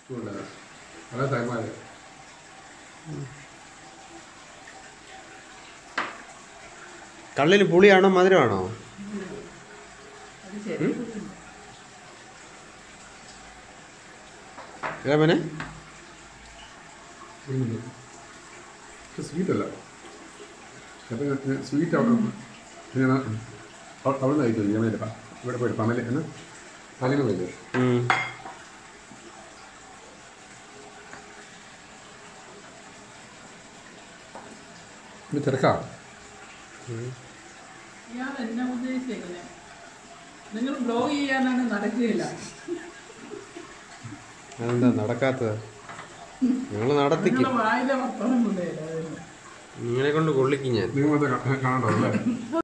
നല്ല തൈമാര് കള്ളിൽ പുളിയാണോ മധുരമാണോ? ഏമനെ സ്വീറ്റ് അല്ല സ്വീറ്റ് അവിടെ നിന്ന് കഴിക്കും യമനില്ല ഇവിടെ പോയിട്ട് പമല എന്ന് പലിമ പോയില്ലേ ഇത് തിരക്കാം. നിങ്ങൾ ബ്ലോഗ് ചെയ്യാനാണ് നടക്കുകയില്ല. അതെന്താ നടക്കാത്തത്? നിങ്ങൾ നടത്തിക്കും. വായിലെ വർത്തമാനം കൊണ്ടേ നിങ്ങളെ കൊണ്ട് കൊള്ളിക്കും ഞാൻ. നിങ്ങൾ കാണണ്ടോ അല്ലേ?